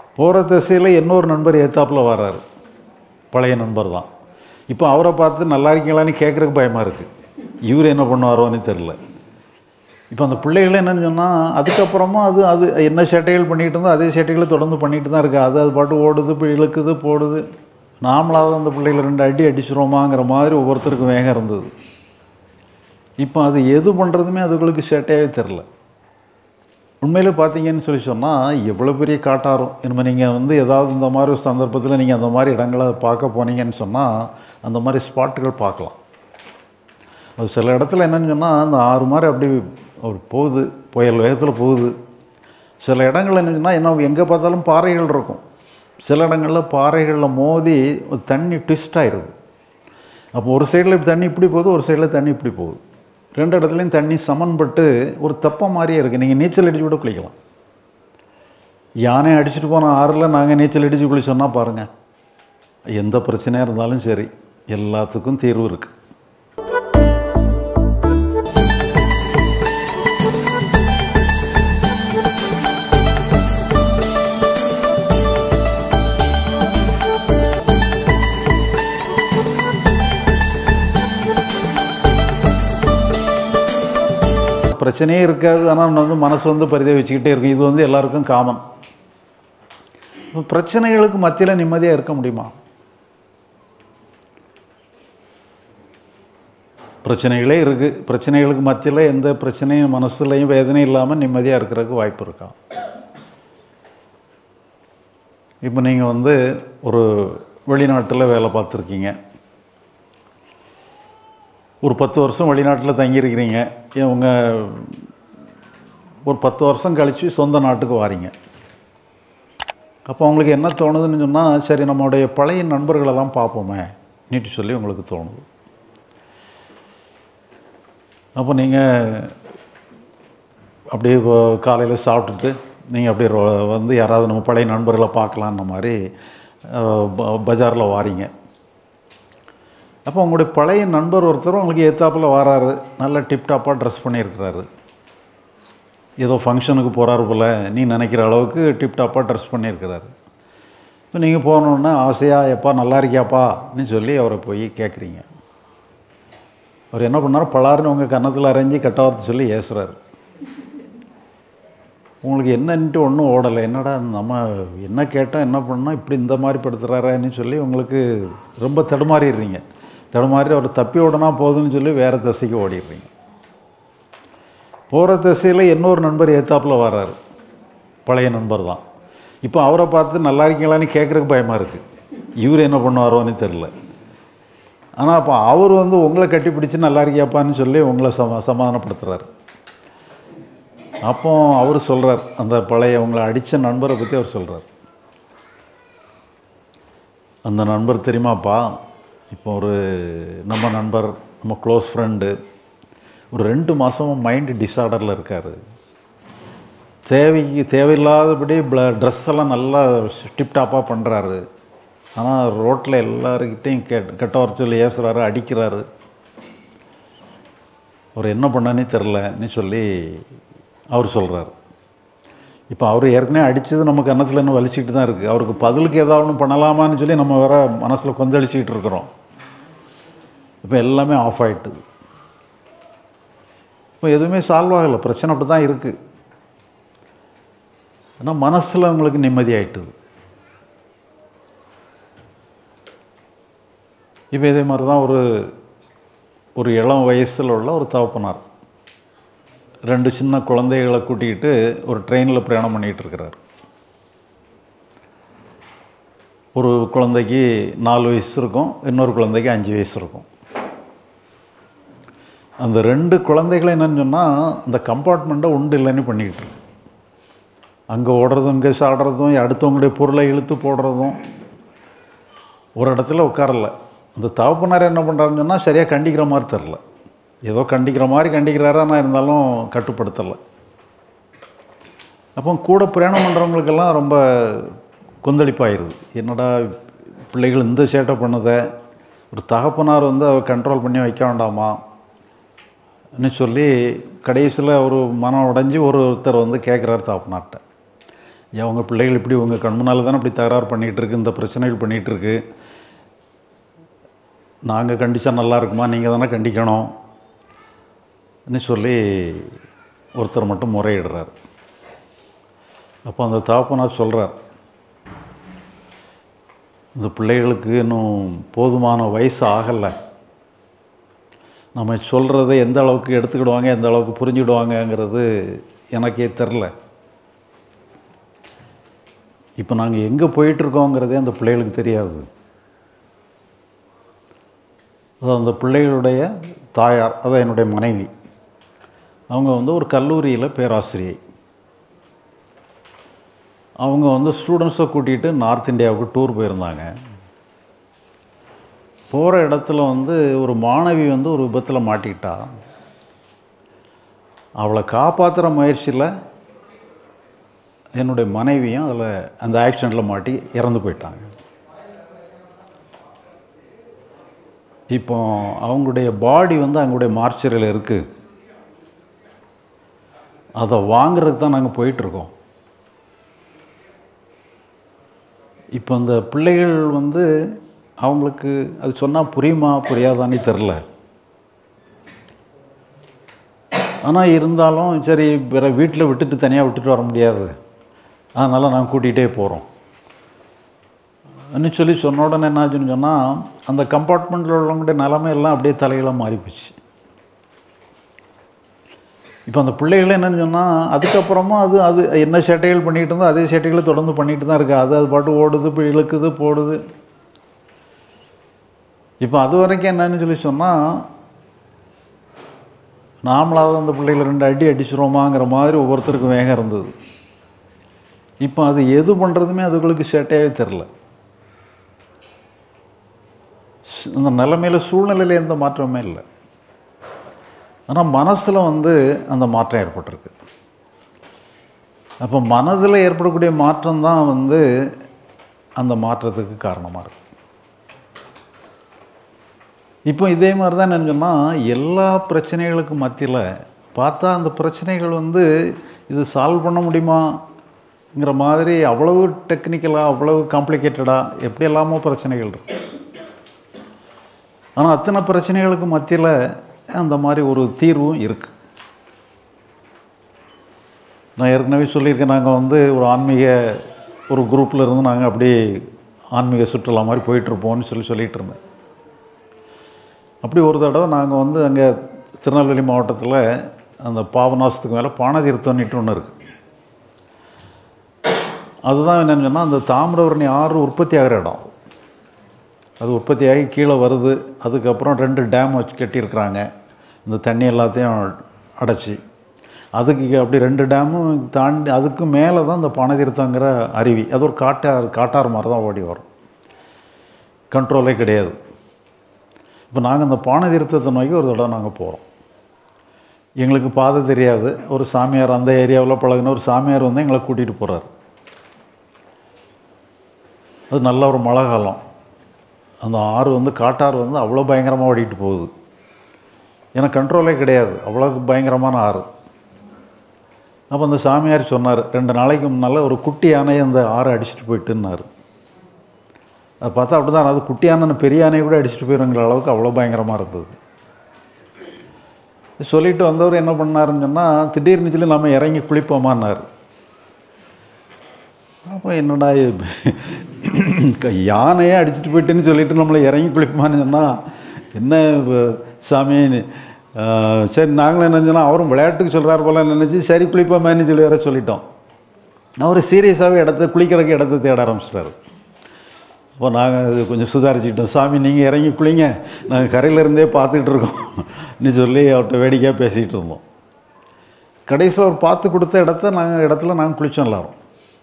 போகிற திசையில் இன்னொரு நண்பர் ஏத்தாப்பில் வர்றாரு, பழைய நண்பர் தான். இப்போ அவரை பார்த்து நல்லா இருக்கீங்களான்னு கேட்குறதுக்கு பயமாக இருக்குது, இவர் என்ன பண்ணுவாரோன்னு தெரில. இப்போ அந்த பிள்ளைகள் என்னென்னு சொன்னால் அதுக்கப்புறமா அது என்ன சேட்டைகள் பண்ணிகிட்டு இருந்தோ அதே சேட்டைகளை தொடர்ந்து பண்ணிகிட்டு தான் இருக்குது. அது பாட்டு ஓடுது, இழுக்குது, போடுது. நாமளாவது அந்த பிள்ளைகளை 2 அடி அடிச்சிருவோமாங்கிற மாதிரி ஒவ்வொருத்தருக்கும் வேகம் இருந்தது. இப்போ அது எது பண்ணுறதுமே அதுகளுக்கு சேட்டையாகவே தெரில. உண்மையில் பார்த்தீங்கன்னு சொன்னால் எவ்வளோ பெரிய காட்டாரம். இனிமேல் நீங்கள் ஏதாவது இந்த மாதிரி ஒரு சந்தர்ப்பத்தில் நீங்கள் அந்த மாதிரி இடங்களை பார்க்க போனீங்கன்னு சொன்னால் அந்த மாதிரி ஸ்பாட்டுகள் பார்க்கலாம். அது சில இடத்துல என்னென்னு சொன்னால் அந்த 6 மாதிரி அப்படி போகுது, புயல் வேகத்தில் போகுது. சில இடங்கள் என்னென்னா எங்கே பார்த்தாலும் பாறைகள் இருக்கும். சில இடங்களில் பாறைகளில் மோதி தண்ணி ட்விஸ்ட் ஆகிடுது. அப்போ ஒரு சைடில் தண்ணி இப்படி போகுது, ஒரு சைடில் தண்ணி இப்படி போகுது. 2 இடத்துலையும் தண்ணி சமன்பட்டு ஒரு தெப்பம் மாதிரியே இருக்குது. நீங்கள் நீச்சல் அடித்து கூட குளிக்கலாம். யானை அடிச்சுட்டு போன ஆறில் நாங்கள் நீச்சல் அடித்து குளிச்சோன்னா பாருங்கள், எந்த பிரச்சனையாக இருந்தாலும் சரி எல்லாத்துக்கும் தீர்வு இருக்குது. பிரச்சனையே இருக்காது, ஆனால் மனசு பரிதவிச்சுக்கிட்டே இருக்கும். இது எல்லாருக்கும் காமன். பிரச்சனைகளுக்கு மத்தியில் நிம்மதியாக இருக்க முடியுமா? பிரச்சனைகளே இருக்குது. பிரச்சனைகளுக்கு மத்தியில் எந்த பிரச்சனையும் மனசுலையும் வேதனையும் இல்லாமல் நிம்மதியாக இருக்கிறதுக்கு வாய்ப்பு இருக்கா? இப்போ நீங்கள் ஒரு வெளிநாட்டில் வேலை பார்த்துருக்கீங்க, ஒரு 10 வருஷம் வெளிநாட்டில் தங்கியிருக்கிறீங்க. உங்கள் ஒரு 10 வருஷம் கழித்து சொந்த நாட்டுக்கு வாரீங்க. அப்போ உங்களுக்கு என்ன தோணுதுன்னு சொன்னால், சரி நம்மளுடைய பழைய நண்பர்களெல்லாம் பார்ப்போமே நீட்டு சொல்லி உங்களுக்கு தோணுது. அப்போ நீங்கள் அப்படியே காலையில் சாப்பிட்டுட்டு நீங்கள் அப்படியே யாராவது நம்ம பழைய நண்பர்களை பார்க்கலான்ற மாதிரி பஜாரில் வாரீங்க. அப்போ உங்களுடைய பழைய நண்பர் ஒருத்தர் உங்களுக்கு ஏத்தாப்பில் வராரு, நல்லா டிப்டாப்பாக ட்ரெஸ் பண்ணியிருக்கிறாரு. ஏதோ ஃபங்க்ஷனுக்கு போகிறாரு போல் நீ நினைக்கிற அளவுக்கு டிப்டாப்பாக ட்ரெஸ் பண்ணியிருக்கிறாரு. இப்போ நீங்கள் போனோன்னே ஆசையாக எப்பா நல்லா இருக்கியாப்பான்னு சொல்லி அவரை போய் கேட்குறீங்க. அவர் என்ன பண்ணார், பலாருன்னு உங்கள் கன்னத்தில் அரைஞ்சி கெட்ட வார்த்தை சொல்லி ஏசுகிறார். உங்களுக்கு என்னன்ட்டு ஒன்றும் ஓடலை. என்னடா நம்ம என்ன கேட்டால் என்ன பண்ணால் இப்படி இந்த மாதிரி படுத்துகிறாரான்னு சொல்லி உங்களுக்கு ரொம்ப தடுமாறிடுறீங்க. தடுமாறி அவர் தப்பி ஓடனா போதுன்னு சொல்லி வேறு திசைக்கு ஓடிடுறீங்க. போகிற திசையில் இன்னொரு நண்பர் ஏத்தாப்பில் வர்றாரு, பழைய நண்பர் தான். இப்போ அவரை பார்த்து நல்லா இருக்கீங்களான்னு கேட்குறதுக்கு பயமாக இருக்குது, இவர் என்ன பண்ணுவாரோன்னு தெரில. ஆனால் அப்போ அவர் உங்களை கட்டி பிடிச்சி நல்லா இருக்கியாப்பான்னு சொல்லி உங்களை சமாதானப்படுத்துகிறார். அப்போ அவர் சொல்கிறார், அந்த பழைய உங்களை அடித்த நண்பரை பற்றி அவர் சொல்கிறார். அந்த நண்பர் தெரியுமாப்பா, இப்போ நம்ம நண்பர், நம்ம க்ளோஸ் ஃப்ரெண்டு ஒரு 2 மாதமும் மைண்டு டிஸார்டரில் இருக்கார். தேவையில்லாதபடி ட்ரெஸ் எல்லாம் நல்லா டிப்டாப்பாக பண்ணுறாரு. ஆனால் ரோட்டில் எல்லாருக்கிட்டையும் கெட்ட வர சொல்லி ஏசுகிறாரு, அடிக்கிறாரு. அவர் என்ன பண்ணானே தெரிலன்னு சொல்லி அவர் சொல்கிறார். இப்போ அவர் ஏற்கனவே அடித்தது நம்ம கன்னத்தில் இன்னும் வலிச்சிக்கிட்டு தான் இருக்குது. அவருக்கு பதிலுக்கு ஏதாவது ஒன்று பண்ணலாமான்னு சொல்லி நம்ம வேறு மனசில் கொந்தளிச்சிக்கிட்டு இருக்கிறோம். இப்போ எல்லாமே ஆஃப் ஆகிட்டுது. இப்போ எதுவுமே சால்வ் ஆகலை, பிரச்சனை அப்படி தான் இருக்குது. ஆனால் மனசில் அவங்களுக்கு நிம்மதி ஆகிட்டுது. இப்போ இதே மாதிரி தான் ஒரு இளம் வயசில் உள்ள ஒரு தகப்பனார் 2 சின்ன குழந்தைகளை கூட்டிக்கிட்டு ஒரு ட்ரெயினில் பிரயாணம் பண்ணிகிட்டு இருக்கிறார். ஒரு குழந்தைக்கு 4 வயசு இருக்கும், இன்னொரு குழந்தைக்கு 5 வயசு இருக்கும். அந்த 2 குழந்தைகளை என்னன்னு சொன்னால் அந்த கம்பார்ட்மெண்ட்டை உண்டு இல்லைன்னு பண்ணிக்கிட்டு இருக்கு. அங்கே ஓடுறதும் இங்கே சாடுறதும் அடுத்தவங்களுடைய பொருளை இழுத்து போடுறதும், ஒரு இடத்துல உட்காரல. அந்த தகப்பனார் என்ன பண்ணுறாருன்னு சொன்னால் சரியாக கண்டிக்கிற மாதிரி தெரில. ஏதோ கண்டிக்கிற மாதிரி கண்டிக்கிறாரு, ஆனால் இருந்தாலும் கட்டுப்படுத்தலை. அப்போ கூட பிரயாணம் பண்ணுறவங்களுக்கெல்லாம் ரொம்ப கொந்தளிப்பாயிருது. என்னடா பிள்ளைகள் இந்த சேட்டை பண்ணதை ஒரு தகப்பனார் அவர் கண்ட்ரோல் பண்ணி வைக்க வேண்டாமான்னு சொல்லி கடைசியில் ஒரு மனம் உடைஞ்சி ஒருத்தர் கேட்குறாரு தகப்பனார்கிட்ட, அவங்க பிள்ளைகள் இப்படி உங்கள் கண் முன்னால் தானே இப்படி தகராறு பண்ணிகிட்ருக்கு, இந்த பிரச்சனைகள் பண்ணிகிட்ருக்கு, நாங்கள் கண்டித்தா நல்லா இருக்குமா, நீங்கள் தானே கண்டிக்கணும்னு சொல்லி ஒருத்தர் மட்டும் முறையிடுறார். அப்போ அந்த தகப்பனார் சொல்கிறார், இந்த பிள்ளைகளுக்கு இன்னும் போதுமான வயசு ஆகலை, நம்ம சொல்கிறத எந்த அளவுக்கு எடுத்துக்கிடுவாங்க, எந்த அளவுக்கு புரிஞ்சுக்கிடுவாங்கங்கிறது எனக்கே தெரில. இப்போ நாங்கள் எங்கே போயிட்டுருக்கோங்கிறதே அந்த பிள்ளைகளுக்கு தெரியாது. அது அந்த பிள்ளைகளுடைய தாயார், அதான் என்னுடைய மனைவி, அவங்க ஒரு கல்லூரியில் பேராசிரியை. அவங்க ஸ்டூடெண்ட்ஸை கூட்டிகிட்டு நார்த் இந்தியாவுக்கு டூர் போயிருந்தாங்க. போகிற இடத்துல ஒரு மாணவி ஒரு விபத்தில் மாட்டிக்கிட்டா. அவளை காப்பாற்றுற முயற்சியில் என்னுடைய மனைவியும் அதில் அந்த ஆக்சிடெண்ட்டில் மாட்டி இறந்து போயிட்டாங்க. இப்போ அவங்களுடைய பாடி அவங்களுடைய மார்ச்சரியில் இருக்குது. அதை வாங்கிறதுக்கு தான் நாங்கள் போயிட்டுருக்கோம். இப்போ அந்த பிள்ளைகள் அவங்களுக்கு அது சொன்னால் புரியுமா புரியாதானே தெரில. ஆனால் இருந்தாலும் சரி, வேறு வீட்டில் விட்டுட்டு தனியாக விட்டுட்டு வர முடியாது, அதனால் நாங்கள் கூட்டிகிட்டே போகிறோம் அப்படின்னு சொல்லி சொன்ன உடனே என்ன ஆச்சுன்னு சொன்னால், அந்த கம்பார்ட்மெண்ட்டில் உள்ளவங்களுடைய நிலைமையெல்லாம் அப்படியே தலையெல்லாம் மாறிப்போச்சு. இப்போ அந்த பிள்ளைகள் என்னென்னு சொன்னால், அதுக்கப்புறமா அது என்ன சேட்டைகள் பண்ணிகிட்டு இருந்தோ அதே சேட்டைகளை தொடர்ந்து பண்ணிகிட்டு தான் இருக்குது. அது பாட்டு ஓடுது, இப்போ இழுக்குது, போடுது. இப்போ அது வரைக்கும் என்னன்னு சொல்லி சொன்னால், நாமளாவது அந்த பிள்ளைகளை 2 அடி அடிச்சிரோமாங்கிற மாதிரி ஒவ்வொருத்தருக்கும் வேகம் இருந்தது. இப்போ அது எது பண்ணுறதுமே அதுகளுக்கு சேட்டையாகவே தெரில. அந்த நிலைமையில் சூழ்நிலையில் எந்த மாற்றமே இல்லை. ஆனால் மனசில் அந்த மாற்றம் ஏற்பட்டிருக்கு. அப்போ மனதில் ஏற்படக்கூடிய மாற்றம் தான் அந்த மாற்றத்துக்கு காரணமாக இருக்குது. இப்போ இதே மாதிரி தான் என்ன சொன்னால், எல்லா பிரச்சனைகளுக்கும் மத்தியில் பார்த்தா அந்த பிரச்சனைகள் இது சால்வ் பண்ண முடியுமாங்கிற மாதிரி அவ்வளவு டெக்னிக்கலாக, அவ்வளவு காம்ப்ளிகேட்டடாக எப்படி எல்லாமோ பிரச்சனைகள் இருக்கு. ஆனால் அத்தனை பிரச்சனைகளுக்கு மத்தியில் அந்த மாதிரி ஒரு தீர்வும் இருக்குது. நான் ஏற்கனவே சொல்லியிருக்கேன், நாங்கள் ஒரு ஆன்மீக ஒரு குரூப்பில் இருந்து நாங்கள் அப்படியே ஆன்மீக சுற்றுலா மாதிரி போயிட்டுருப்போம்னு சொல்லிகிட்டு இருந்தேன். அப்படி ஒரு தடவை நாங்கள் அங்கே திருநெல்வேலி மாவட்டத்தில் அந்த பாபநாசத்துக்கு மேலே பானதீர்த்தம்னுட்டு ஒன்று இருக்குது. அதுதான் என்னென்னு சொன்னால், அந்த தாமிரபரணி ஆறு உற்பத்தி ஆகிற இடம். அது உற்பத்தி ஆகி கீழே வருது. அதுக்கப்புறம் 2 டேம் வச்சு கட்டியிருக்கிறாங்க, இந்த தண்ணி எல்லாத்தையும் அடைச்சி. அதுக்கு அப்படி 2 டேமும் தாண்டி அதுக்கு மேலே தான் இந்த பானதீர்த்தங்கிற அருவி. அது ஒரு காட்டாறு மாதிரி தான் ஓடி வரும், கண்ட்ரோலே கிடையாது. இப்போ நாங்கள் அந்த பானதீர்த்தத்தை நோக்கி ஒரு தடவை நாங்கள் போகிறோம். எங்களுக்கு பாதை தெரியாது. ஒரு சாமியார், அந்த ஏரியாவில் பழகின ஒரு சாமியார் எங்களை கூட்டிகிட்டு போகிறார். அது நல்ல ஒரு மழை காலம். அந்த ஆறு காட்டாறு அவ்வளோ பயங்கரமாக ஓடிட்டு போகுது. எனக்கு கண்ட்ரோலே கிடையாது, அவ்வளோ பயங்கரமான ஆறு. அப்போ அந்த சாமியார் சொன்னார், 2 நாளைக்கு முன்னால் ஒரு குட்டி யானையை அந்த ஆறை அடிச்சுட்டு போயிட்டுன்னாரு. அதை பார்த்தா அப்படி தான், அது குட்டி யானை பெரிய யானையை கூட அடிச்சுட்டு போயிருங்கிற அளவுக்கு அவ்வளோ பயங்கரமாக இருந்தது. சொல்லிட்டு வந்தவர் என்ன பண்ணாருன்னு சொன்னால், திடீர்னு சொல்லி நம்ம இறங்கி குளிப்போமான்னார். அப்போ என்னடா யானையே அடிச்சுட்டு போயிட்டுன்னு சொல்லிட்டு நம்மளை இறங்கி குளிப்போமான்னு சொன்னால், என்ன சாமி, சரி நாங்களும் என்ன சொன்னால், அவரும் விளையாட்டுக்கு சொல்கிறார் போல நினச்சி சரி குளிப்போமேன்னு சொல்லி வர சொல்லிட்டோம். அவர் சீரியஸாகவே குளிக்கிறதுக்கு இடத்த தேட ஆரம்பிச்சிட்டாரு. அப்போ நாங்கள் கொஞ்சம் சுதாரிச்சுக்கிட்டோம். சாமி நீங்கள் இறங்கி குளிங்க, நாங்கள் கரையிலேருந்தே பார்த்துக்கிட்டு இருக்கோம்னு சொல்லி அவர்கிட்ட வேடிக்கையாக பேசிகிட்டு இருந்தோம். கடைசியில் அவர் பார்த்து கொடுத்த இடத்துல நாங்கள் குளித்தோம் எல்லோரும்.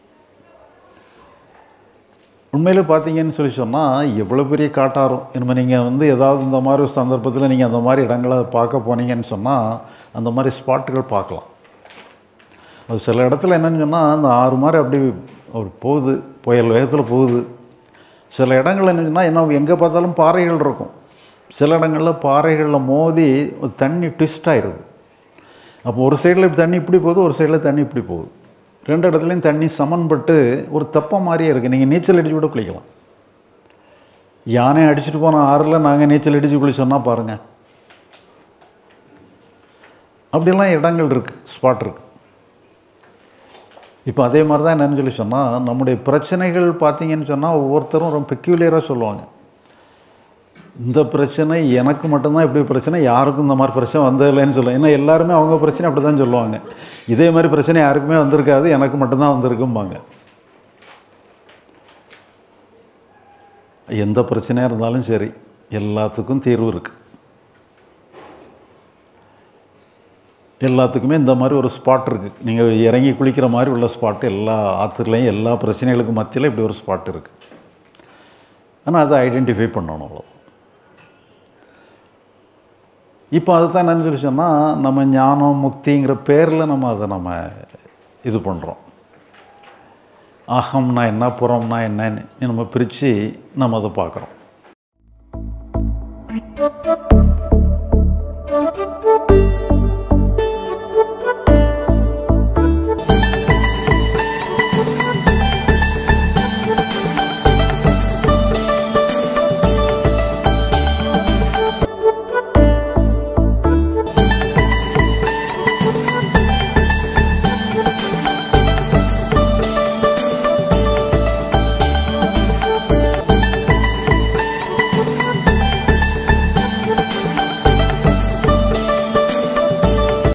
உண்மையிலே பார்த்தீங்கன்னு சொல்லி சொன்னால், எவ்வளோ பெரிய காட்டாரும் இனிமேல் நீங்கள் ஏதாவது இந்த மாதிரி ஒரு சந்தர்ப்பத்தில் நீங்கள் அந்த மாதிரி இடங்களை பார்க்க போனீங்கன்னு சொன்னால், அந்த மாதிரி ஸ்பாட்டுகள் பார்க்கலாம். அது சில இடத்துல என்னென்னு சொன்னால், அந்த ஆறு மாதிரி அப்படி ஒரு போகுது, புயல் வேகத்தில் போகுது. சில இடங்கள் என்னன்னா, எங்கே பார்த்தாலும் பாறைகள் இருக்கும். சில இடங்களில் பாறைகளில் மோதி தண்ணி ட்விஸ்ட் ஆகிடுது. அப்போ ஒரு சைடில் தண்ணி இப்படி போகுது, ஒரு சைடில் தண்ணி இப்படி போகுது. 2 இடத்துலையும் தண்ணி சமன்பட்டு ஒரு தெப்பம் மாதிரியே இருக்குது. நீங்கள் நீச்சல் அடித்து கூட குளிக்கலாம். யானை அடிச்சுட்டு போன ஆறில் நாங்கள் நீச்சல் அடித்து குளிச்சோன்னா பாருங்கள். அப்படிலாம் இடங்கள் இருக்குது, ஸ்பாட் இருக்குது. இப்போ அதே மாதிரி தான் என்னென்னு சொல்லி சொன்னால், நம்முடைய பிரச்சனைகள் பார்த்தீங்கன்னு சொன்னால் ஒவ்வொருத்தரும் ரொம்ப பெக்யூலியராக சொல்லுவாங்க. இந்த பிரச்சனை எனக்கு மட்டும்தான் இப்படி பிரச்சனை, யாருக்கும் இந்த மாதிரி பிரச்சனை வந்ததில்லைன்னு சொல்லுவாங்க. ஏன்னா எல்லாருமே அவங்க பிரச்சனை அப்படி தான் சொல்லுவாங்க. இதே மாதிரி பிரச்சனை யாருக்குமே வந்திருக்காது, எனக்கு மட்டும்தான் வந்திருக்கும்பாங்க. எந்த பிரச்சனையாக இருந்தாலும் சரி, எல்லாத்துக்கும் தீர்வு இருக்குது. எல்லாத்துக்குமே இந்த மாதிரி ஒரு ஸ்பாட் இருக்குது. நீங்கள் இறங்கி குளிக்கிற மாதிரி உள்ள ஸ்பாட்டு எல்லா ஆற்றுலையும் எல்லா பிரச்சனைகளுக்கும் மத்தியில் இப்படி ஒரு ஸ்பாட் இருக்குது. ஆனால் அதை ஐடென்டிஃபை பண்ணணும். அவ்வளோ. இப்போ அதுதான் என்னன்னு சொல்லி சொன்னால், நம்ம ஞானம் முக்திங்கிற பேரில் நம்ம இது பண்ணுறோம். அகம்னா என்ன, புறம்னா என்னன்னு நம்ம பிரித்து நம்ம அதை பார்க்குறோம்.